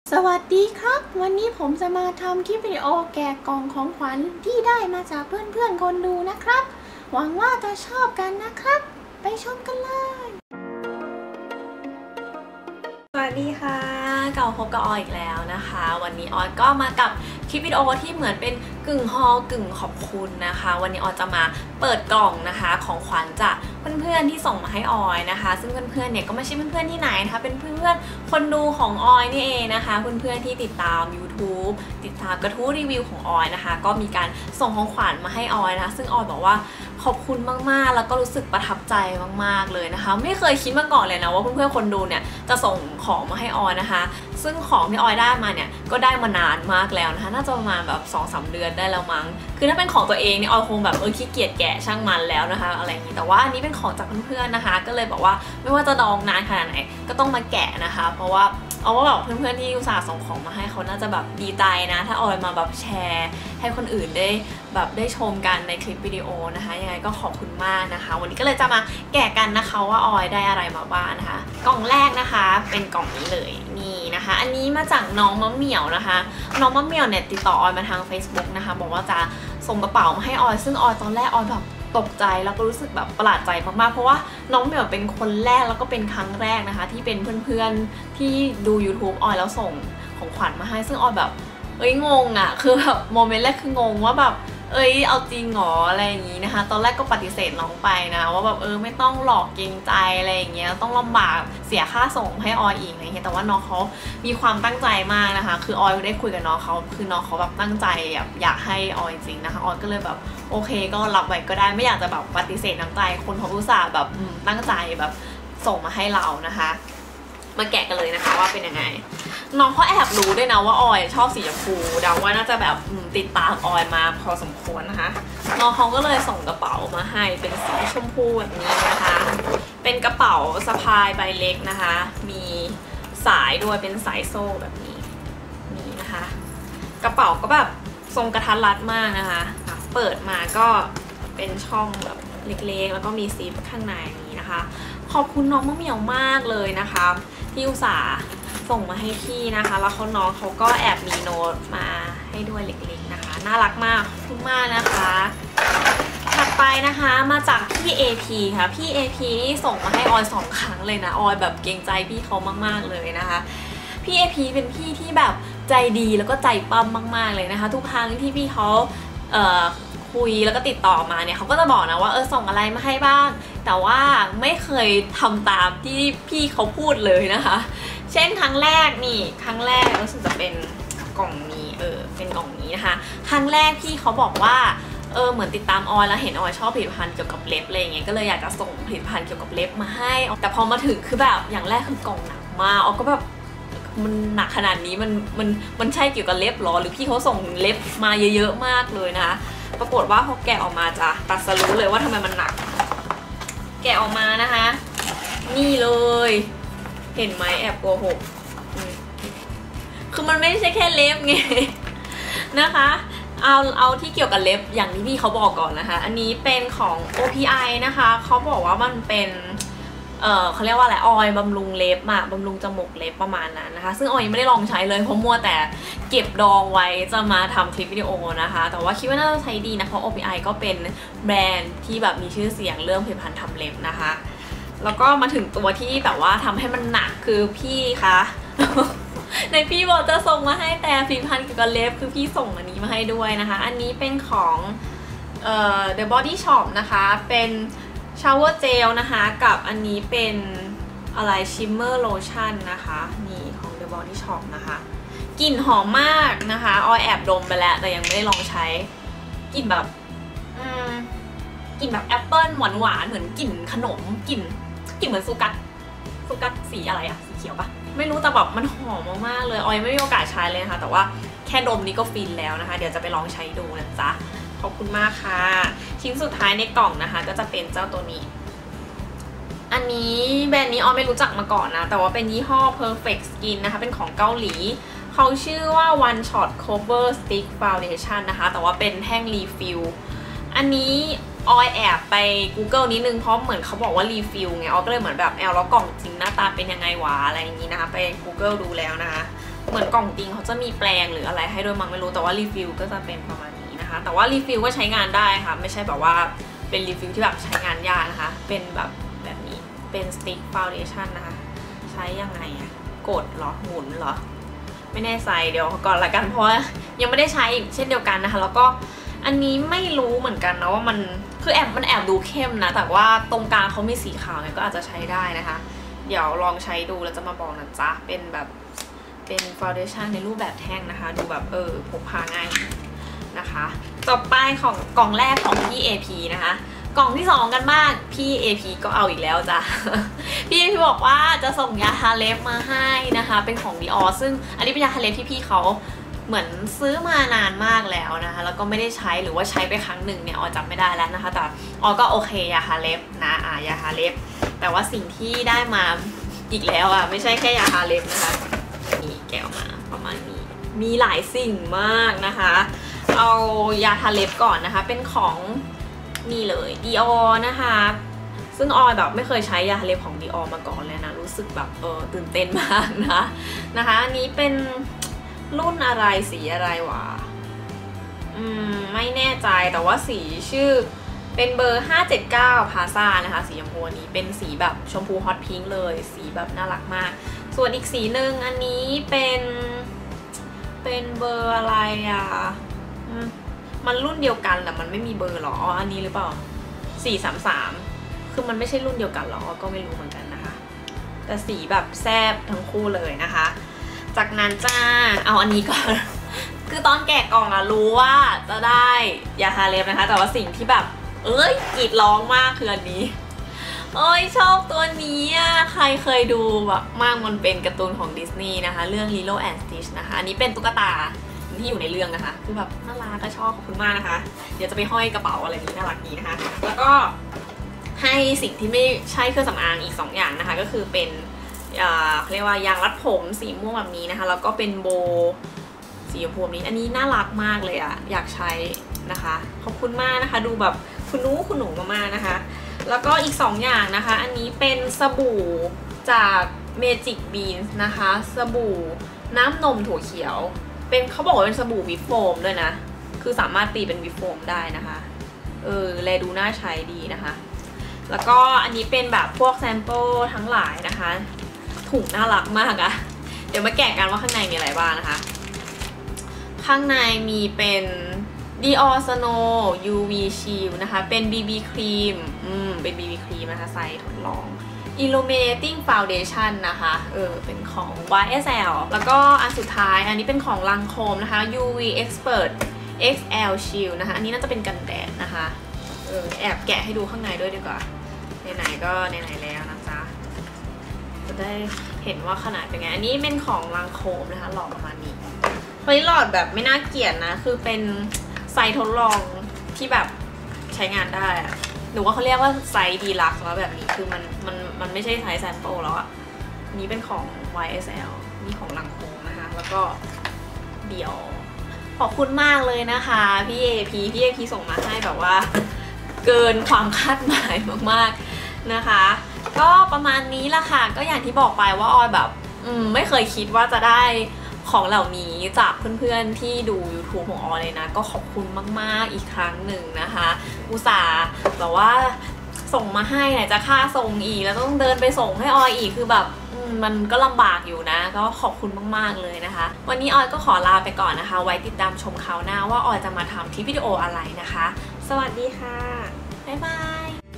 สวัสดีครับวันนี้ผมจะมาทำคลิปวิดีโอแกะกล่องของขวัญที่ได้มาจากเพื่อนๆคนดูนะครับหวังว่าจะชอบกันนะครับไปชมกันเลยสวัสดีค่ะกลับมาพบกับออยอีกแล้วนะคะวันนี้ออยก็มากับคลิปวิดีโอที่เหมือนเป็นกึ่งฮอลกึ่งขอบคุณนะคะวันนี้ออยจะมาเปิดกล่องนะคะของขวัญจากเพื่อนๆที่ส่งมาให้ออยนะคะซึ่งเพื่อนๆเนี่ยก็ไม่ใช่เพื่อนๆที่ไหนนะคะเป็นเพื่อนๆคนดูของออยนี่เองนะคะเพื่อนๆที่ติดตาม YouTube ติดตามกระทู้รีวิวของออยนะคะก็มีการส่งของขวัญมาให้ออยนะคะซึ่งออยบอกว่าขอบคุณมากๆแล้วก็รู้สึกประทับใจมากๆเลยนะคะไม่เคยคิดมาก่อนเลยนะว่าเพื่อนๆคนดูเนี่ยจะส่งของมาให้ออยนะคะซึ่งของที่ออยได้มาเนี่ยก็ได้มานานมากแล้วนะคะน่าจะประมาณแบบ 2-3 เดือนได้แล้วมั้งคือถ้าเป็นของตัวเองเนี่ยออยคงแบบขี้เกียจแกะช่างมันแล้วนะคะอะไรอย่างนี้แต่ว่าอันนี้เป็นของจากเพื่อนๆนะคะก็เลยบอกว่าไม่ว่าจะดองนานขนาดไหนก็ต้องมาแกะนะคะเพราะว่าเอาว่าแบบเพื่อนๆที่อุตส่าห์ส่งของมาให้เขาน่าจะแบบดีใจนะถ้าออยมาแบบแชร์ให้คนอื่นได้ชมกันในคลิปวิดีโอนะคะยังไงก็ขอบคุณมากนะคะวันนี้ก็เลยจะมาแกะกันนะคะว่าออยได้อะไรมาบ้างนะคะกล่องแรกนะคะเป็นกล่องนี้เลยนี่นะคะอันนี้มาจากน้องมะเหมี่ยวนะคะน้องมะเหมี่ยวเนี่ยติดต่อออยมาทาง Facebook นะคะบอกว่าจะส่งกระเป๋ามาให้ออยซึ่งออยตอนแรกออยแบบตกใจแล้วก็รู้สึกแบบประหลาดใจมากๆเพราะว่าน้องเหมียวเป็นคนแรกแล้วก็เป็นครั้งแรกนะคะที่เป็นเพื่อนๆที่ดู YouTube ออยแล้วส่งของขวัญมาให้ซึ่งออยแบบงงอ่ะคือแบบโมเมนต์แรกคืองงว่าแบบเอาจริงหรออะไรอย่างงี้นะคะตอนแรกก็ปฏิเสธน้องไปนะว่าแบบไม่ต้องหลอกเกรงใจอะไรอย่างเงี้ยต้องลำบากเสียค่าส่งให้ออยอีกอะไรเงี้ยแต่ว่าน้องเขามีความตั้งใจมากนะคะคือออยได้คุยกับน้องเขาคือน้องเขาแบบตั้งใจอยากให้ออยจริงนะคะออยก็เลยแบบโอเคก็รับไว้ก็ได้ไม่อยากจะแบบปฏิเสธน้ำใจคนเขาอุตส่าห์แบบตั้งใจแบบส่งมาให้เรานะคะมาแกะกันเลยนะคะว่าเป็นยังไงน้องเขาแอบรู้ด้วยนะว่าออยชอบสีชมพูเดาว่าน่าจะแบบติดตามออยมาพอสมควรนะคะน้องเขาก็เลยส่งกระเป๋ามาให้เป็นสีชมพูแบบนี้นะคะเป็นกระเป๋าสะพายใบเล็กนะคะมีสายด้วยเป็นสายโซ่แบบนี้นี่นะคะกระเป๋าก็แบบทรงกระทัดรัดมากนะคะเปิดมาก็เป็นช่องแบบเล็กๆแล้วก็มีซิปข้างในนี้นะคะขอบคุณน้องมะเหมี่ยวมากเลยนะคะที่อุตส่าห์ส่งมาให้พี่นะคะแล้วน้องเขาก็แอบมีโน้ตมาให้ด้วยเล็กๆนะคะน่ารักมากขอบคุณมากนะคะถัดไปนะคะมาจากพี่ AP ค่ะพี่ AP นี่ส่งมาให้ออย2 ครั้งเลยนะออยแบบเกรงใจพี่เขามากๆเลยนะคะพี่ AP เป็นพี่ที่แบบใจดีแล้วก็ใจปั้มมากๆเลยนะคะทุกครั้งที่พี่เขาคุยแล้วก็ติดต่อมาเนี่ยเขาก็จะบอกนะว่าส่งอะไรมาให้บ้างแต่ว่าไม่เคยทำตามที่พี่เขาพูดเลยนะคะเช่นครั้งแรกรู้สึกจะเป็นกล่องนี้เป็นกล่องนี้นะคะครั้งแรกพี่เขาบอกว่าเหมือนติดตามออยแล้วเห็นออยชอบผลิตภัณฑ์เกี่ยวกับเล็บอะไรอย่างเงี้ยก็เลยอยากจะส่งผลิตภัณฑ์เกี่ยวกับเล็บมาให้แต่พอมาถึงคือแบบอย่างแรกคือกล่องหนักมากออยก็แบบมันหนักขนาดนี้มันใช่เกี่ยวกับเล็บหรอหรือพี่เขาส่งเล็บมาเยอะๆมากเลยนะคะปรากฏว่าพอแกะออกมาจะตัดสรู้เลยว่าทำไมมันหนักแกะออกมานะคะนี่เลยเห็นไหมแอบโกหกคือมันไม่ใช่แค่เล็บไงนะคะเอาที่เกี่ยวกับเล็บอย่างที่พี่เขาบอกก่อนนะคะอันนี้เป็นของ OPI นะคะเขาบอกว่ามันเป็นเขาเรียกว่าอะไรออยล์บำรุงเล็บบำรุงจมูกเล็บประมาณนั้นนะคะซึ่งออยยังไม่ได้ลองใช้เลยเพราะมัวแต่เก็บดองไว้จะมาทำคลิปวิดีโอนะคะแต่ว่าคิดว่าน่าจะใช้ดีนะเพราะ OPI ก็เป็นแบรนด์ที่แบบมีชื่อเสียงเรื่องผลิตภัณฑ์ทำเล็บนะคะแล้วก็มาถึงตัวที่แบบว่าทำให้มันหนักคือพี่คะ ในพี่บอกจะส่งมาให้แต่ผลิตภัณฑ์เกี่ยวกับเล็บคือพี่ส่งอันนี้มาให้ด้วยนะคะอันนี้เป็นของThe Body Shop นะคะเป็นชาวเวอร์เจลนะคะกับอันนี้เป็นอะไรชิมเมอร์โลชั่นนะคะนี่ของ The Body Shop นะคะกลิ่นหอมมากนะคะออยแอบดมไปแล้วแต่ยังไม่ได้ลองใช้กลิ่นแบบแอปเปิ้ลหวานๆเหมือนกลิ่นขนมกลิ่นเหมือนซูกัสสีอะไรอะสีเขียวปะไม่รู้แต่แบบมันหอมมากๆเลยออยไม่มีโอกาสใช้เลยนะคะแต่ว่าแค่ดมนี้ก็ฟินแล้วนะคะเดี๋ยวจะไปลองใช้ดูนะจ๊ะขอบคุณมากค่ะชิ้นสุดท้ายในกล่องนะคะก็จะเป็นเจ้าตัวนี้อันนี้แบรนด์นี้ออยไม่รู้จักมาก่อนนะแต่ว่าเป็นยี่ห้อ Perfect Skin นะคะเป็นของเกาหลีเขาชื่อว่า One Shot Cover Stick Foundation นะคะแต่ว่าเป็นแท่งรีฟิลอันนี้ออยแอบไป Google นิดนึงเพราะเหมือนเขาบอกว่ารีฟิลไงออยก็เลยเหมือนแบบแล้วกล่องจริงหน้าตาเป็นยังไงวะอะไรอย่างนี้นะคะไป Google ดูแล้วนะคะเหมือนกล่องจริงเขาจะมีแปลงหรืออะไรให้ด้วยมั้งไม่รู้แต่ว่ารีฟิลก็จะเป็นประมาณนี้นะคะแต่ว่ารีฟิลก็ใช้งานได้ค่ะไม่ใช่แบบว่าเป็นรีฟิลที่แบบใช้งานยากนะคะเป็นแบบนี้เป็นสติ๊กฟาวเดชั่นนะคะใช้ยังไงอะกดเหรอหมุนเหรอไม่แน่ใจเดี๋ยวก่อนละกันเพราะว่ายังไม่ได้ใช้อีกเช่นเดียวกันนะคะแล้วก็อันนี้ไม่รู้เหมือนกันนะว่ามันคือมันแอบดูเข้มนะแต่ว่าตรงกลางเขามีสีขาวไงก็อาจจะใช้ได้นะคะเดี๋ยวลองใช้ดูแล้วจะมาบอกนะจ๊ะเป็นแบบเป็นฟาวเดชั่นในรูปแบบแท่งนะคะดูแบบพกพาง่ายนะคะต่อไปของกล่องแรกของพี่ AP นะคะกล่องที่2กันบ้างพี่ AP ก็เอาอีกแล้วจ้ะ พี่ AP บอกว่าจะส่งยาทาเล็บมาให้นะคะเป็นของ Dior ซึ่งอันนี้เป็นยาทาเล็บที่พี่เขาเหมือนซื้อมานานมากแล้วนะคะแล้วก็ไม่ได้ใช้หรือว่าใช้ไปครั้งหนึ่งเนี่ยออจำไม่ได้แล้วนะคะแต่ออก็โอเคยาทาเล็บนะยาทาเล็บแต่ว่าสิ่งที่ได้มาอีกแล้วไม่ใช่แค่ยาทาเล็บนะคะนี่แกะออกมาประมาณนี้มีหลายสิ่งมากนะคะเอายาทาเล็บก่อนนะคะเป็นของนี่เลย Dior นะคะซึ่งออยแบบไม่เคยใช้ยาทาเล็บของ Dior มาก่อนเลยนะรู้สึกแบบตื่นเต้นมากนะคะอันนี้เป็นรุ่นอะไรสีอะไรวะไม่แน่ใจแต่ว่าสีชื่อเป็นเบอร์579 พาซ่านะคะสีชมพูนี้เป็นสีแบบชมพูฮอตพิงค์เลยสีแบบน่ารักมากส่วนอีกสีหนึ่งอันนี้เป็นเบอร์อะไรมันรุ่นเดียวกันแต่มันไม่มีเบอร์หรออันนี้หรือเปล่า433คือมันไม่ใช่รุ่นเดียวกันหรอก็ไม่รู้เหมือนกันนะคะแต่สีแบบแซ่บทั้งคู่เลยนะคะจากนั้นจ้าเอาอันนี้ก่อน คือตอนแกะกล่องรู้ว่าจะได้ยาทาเล็บนะคะแต่ว่าสิ่งที่แบบกรีดร้องมากคืออันนี้ชอบตัวนี้ใครเคยดูแบบมากมันเป็นการ์ตูนของดิสนีย์นะคะเรื่อง Lilo and Stitch นะคะอันนี้เป็นตุ๊กตาที่อยู่ในเรื่องนะคะคือแบบน่ารักก็ชอบขอบคุณมากนะคะเดี๋ยวจะไปห้อยกระเป๋าอะไรนี้น่ารักดีนะคะแล้วก็ให้สิ่งที่ไม่ใช่เครื่องสำอางอีก2อย่างนะคะก็คือเป็นเขาเรียกว่ายางรัดผมสีม่วงแบบนี้นะคะแล้วก็เป็นโบสีชมพูนี้อันนี้น่ารักมากเลยอยากใช้นะคะขอบคุณมากนะคะดูแบบคุณหนูมากๆนะคะแล้วก็อีก2อย่างนะคะอันนี้เป็นสบู่จาก Magic Beans นะคะสบู่น้ำนมถั่วเขียวเป็นเขาบอกว่าเป็นสบู่วิปโฟมด้วยนะคือสามารถตีเป็นวิปโฟมได้นะคะแลดูน่าใช้ดีนะคะแล้วก็อันนี้เป็นแบบพวกแซมเปิลทั้งหลายนะคะถุงน่ารักมากเดี๋ยวมาแกะกันว่าข้างในมีอะไรบ้างนะคะข้างในมีเป็น Dior Snow UV Shield นะคะเป็น BB ครีมเป็น BB ครีมนะคะไซส์ทดลอง Illuminating Foundation นะคะเป็นของ YSL แล้วก็อันสุดท้ายอันนี้เป็นของ Lancome นะคะ UV Expert XL Shield นะคะอันนี้น่าจะเป็นกันแดดนะคะแอบแกะให้ดูข้างในด้วยดีกว่าไหนๆก็ไหนๆแล้วนะจ๊ะจะได้เห็นว่าขนาดเป็นไงอันนี้เป็นของ Lancome นะคะหลอดประมาณนี้หลอดแบบไม่น่าเกลียดนะคือเป็นไซส์ทดลองที่แบบใช้งานได้หนูว่าเขาเรียกว่าไซส์ดีลักซ์แล้วแบบนี้คือมันไม่ใช่ไซส์แซมเปิลแล้วนี้เป็นของ YSL นี่ของ Lancome นะคะแล้วก็เดี่ยวขอบคุณมากเลยนะคะพี่ AP ส่งมาให้แบบว่าเกินความคาดหมายมากๆนะคะก็ประมาณนี้ละค่ะก็อย่างที่บอกไปว่าออยแบบไม่เคยคิดว่าจะได้ของเหล่านี้จากเพื่อนๆที่ดู YouTube ของออยเลยนะก็ขอบคุณมากๆอีกครั้งหนึ่งนะคะอุตส่าห์แบบว่าส่งมาให้ไหนจะค่าส่งอีกแล้วต้องเดินไปส่งให้ออยอีกคือแบบมันก็ลำบากอยู่นะก็ขอบคุณมากๆเลยนะคะวันนี้ออยก็ขอลาไปก่อนนะคะไว้ติดตามชมคราวหน้าว่าออยจะมาทำคลิปวิดีโออะไรนะคะสวัสดีค่ะบ๊ายบาย